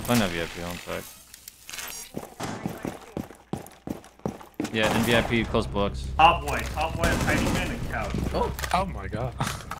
Find a VIP on track. Yeah, and VIP close blocks. Top white, hiding man and couch. Oh my god.